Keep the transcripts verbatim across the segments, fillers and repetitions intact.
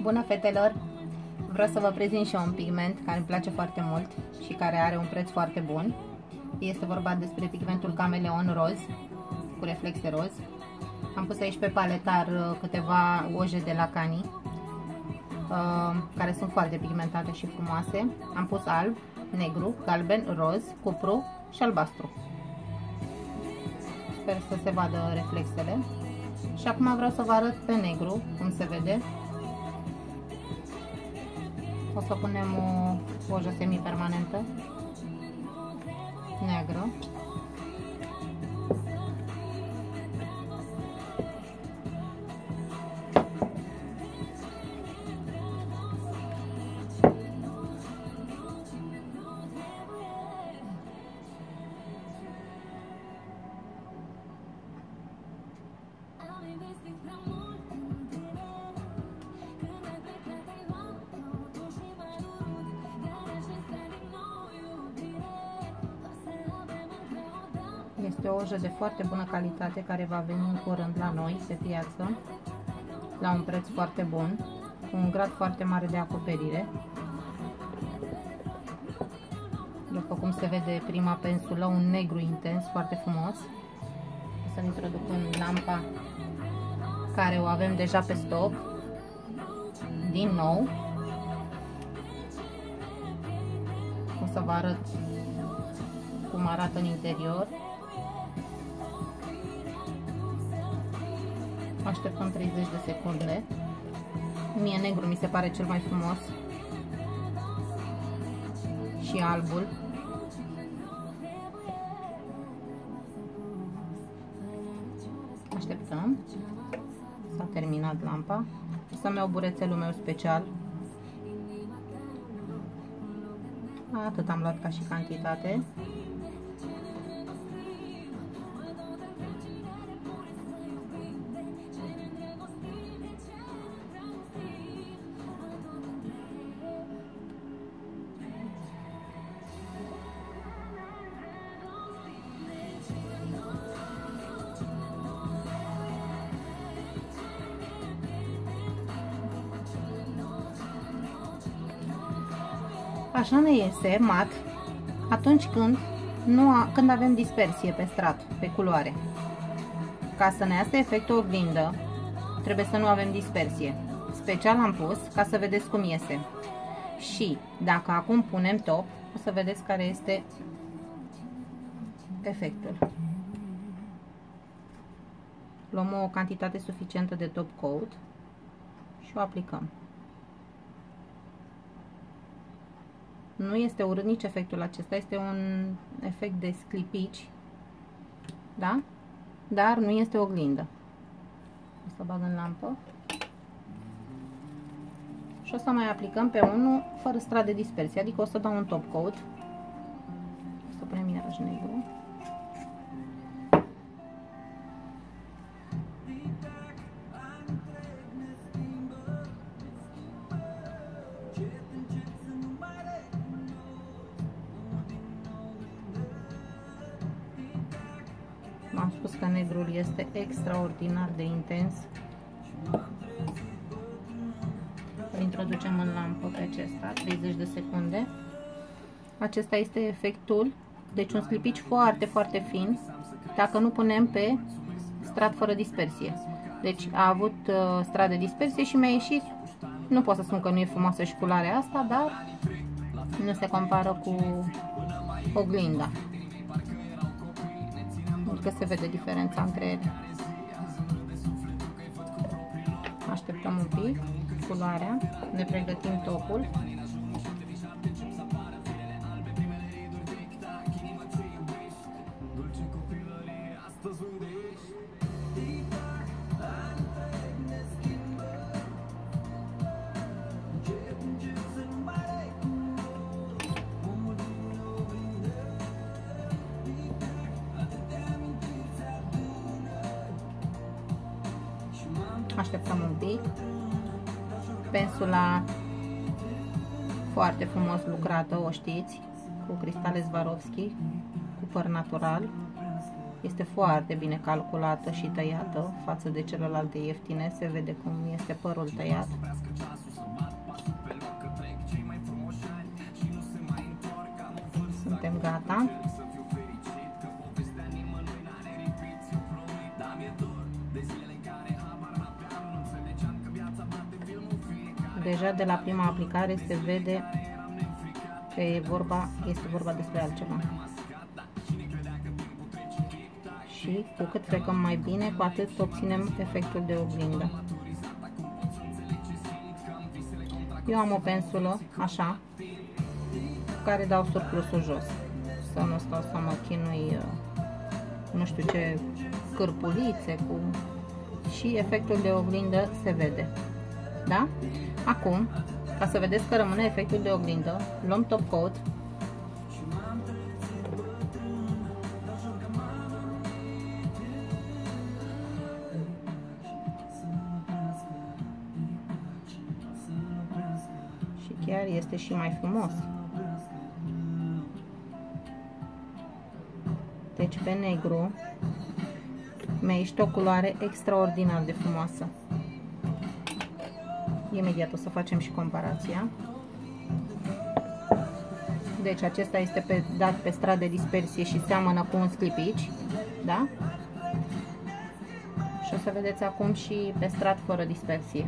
Bună, fetelor! Vreau să vă prezint și eu un pigment care îmi place foarte mult și care are un preț foarte bun. Este vorba despre pigmentul Cameleon roz, cu reflexe roz. Am pus aici pe paletar câteva oje de la Cani, care sunt foarte pigmentate și frumoase. Am pus alb, negru, galben, roz, cupru și albastru. Sper să se vadă reflexele. Și acum vreau să vă arăt pe negru, cum se vede. O să punem o ojă semi-permanentă neagră. Este o ojă de foarte bună calitate care va veni în curând la noi pe piață la un preț foarte bun, cu un grad foarte mare de acoperire. După cum se vede prima pensulă, un negru intens, foarte frumos. O să-l introduc în lampa care o avem deja pe stoc. Din nou o să vă arăt cum arată în interior. Așteptăm treizeci de secunde. Mie negru mi se pare cel mai frumos și albul. Așteptăm. S-a terminat lampa. O să-mi iau burețelul meu special. Atât am luat ca și cantitate. Așa ne iese mat atunci când, nu a, când avem dispersie pe strat, pe culoare. Ca să ne iasă efectul oglindă, trebuie să nu avem dispersie. Special am pus ca să vedeți cum iese. Și dacă acum punem top, o să vedeți care este efectul. Luăm o cantitate suficientă de top coat și o aplicăm. Nu este urât nici efectul acesta, este un efect de sclipici, da? Dar nu este oglindă. O să bag în lampă. Și o să mai aplicăm pe unul fără strat de dispersie, adică o să dau un top coat. O să punem iarăși negru. Am spus că negrul este extraordinar de intens. Îl introducem în lampă pe acesta, treizeci de secunde. Acesta este efectul, deci un sclipici foarte, foarte fin, dacă nu punem pe strat fără dispersie. Deci a avut uh, strat de dispersie și mi-a ieșit, nu pot să spun că nu e frumoasă și culoarea asta, dar nu se compară cu oglinda. Că se vede diferența între ele. Așteptăm un pic culoarea, ne pregătim topul. Așteptăm un pic. Pensula foarte frumos lucrată, o știți, cu cristale Swarovski, cu păr natural. Este foarte bine calculată și tăiată față de celelalte ieftine. Se vede cum este părul tăiat. Gata. Deja de la prima aplicare se vede că e vorba, este vorba despre altceva. Și cu cât frecăm mai bine, cu atât obținem efectul de oglindă. Eu am o pensulă, așa, cu care dau surplusul jos. Să nu stau să mă chinui, nu știu ce, cârpulițe cu... și efectul de oglindă se vede. Da? Acum, ca să vedeți că rămâne efectul de oglindă, luăm top coat și chiar este și mai frumos. Deci pe negru mi-ești o culoare extraordinar de frumoasă. Imediat o să facem și comparația. Deci acesta este pe, dat pe strat de dispersie și seamănă cu un sclipici, da? Și o să vedeți acum și pe strat fără dispersie.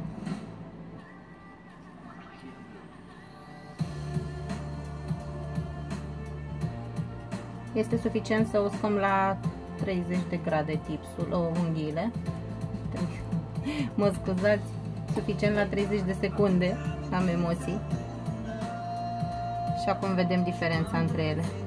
Este suficient să uscăm la treizeci de grade tipsul, o, unghiile. Mă scuzați, suficient la treizeci de secunde, am emoții. Și acum vedem diferența între ele.